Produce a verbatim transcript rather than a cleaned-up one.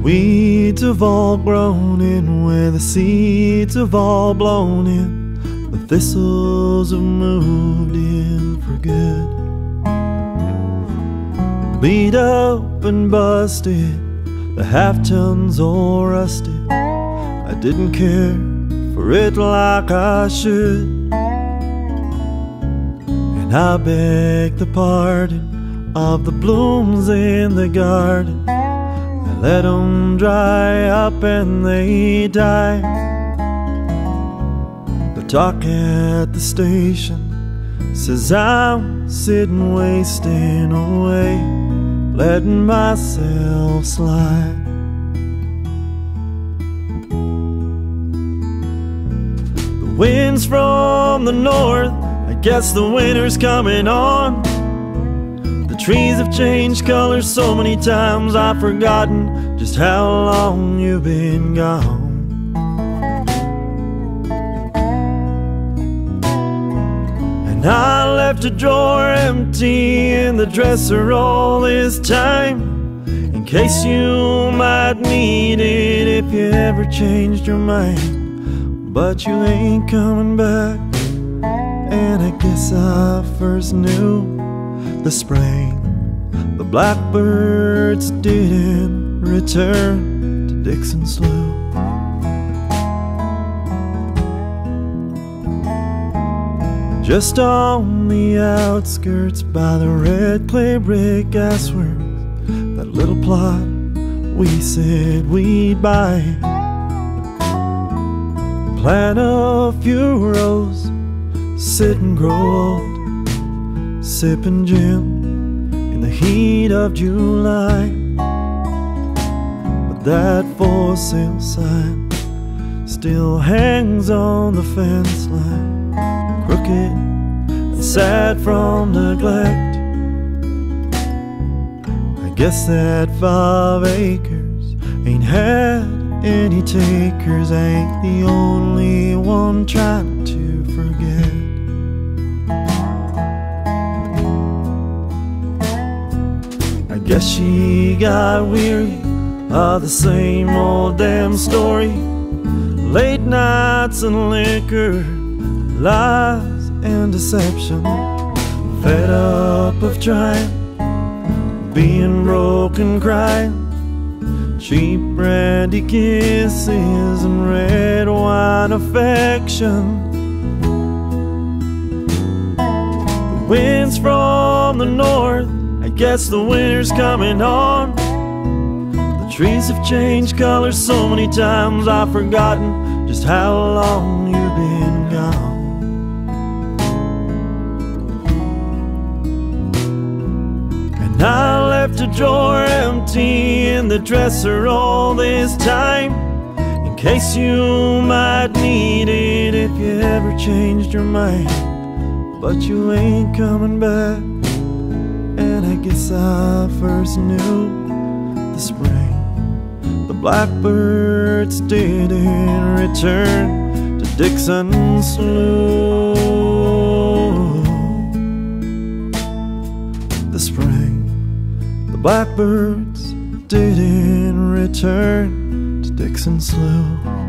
weeds have all grown in, where the seeds have all blown in, the thistles have moved in for good. Beat up and busted, the half-tons all rusted, I didn't care for it like I should. And I beg the pardon of the blooms in the garden, I let them dry up and they die. The talk at the station says I'm sitting wasting away, letting myself slide. The wind's from the north, I guess the winter's coming on. The trees have changed colors so many times I've forgotten just how long you've been gone. And I left a drawer empty in the dresser all this time, in case you might need it if you ever changed your mind. But you ain't coming back, and I guess I first knew the spring. The blackbirds didn't return to Dickson, Slough. Just on the outskirts by the red clay brick gasworks, that little plot we said we'd buy. Plant a few rows, sit and grow old, sipping gin in the heat of July. But that for sale sign still hangs on the fence line, crooked and sad from neglect. I guess that five acres ain't had any takers. I ain't the only one trying to forget. I guess she got weary of the same old damn story, late nights and liquor, lies and deception, fed up of trying, being broken, crying, cheap brandy kisses and red wine affection. The wind's from the north, I guess the winter's coming on. The trees have changed colors so many times I've forgotten just how long you've been gone. I left a drawer empty in the dresser all this time, in case you might need it if you ever changed your mind. But you ain't coming back, and I guess I first knew the spring. The blackbirds didn't return to Dickson, Slough. The spring, the blackbirds didn't return to Dickson, Slough.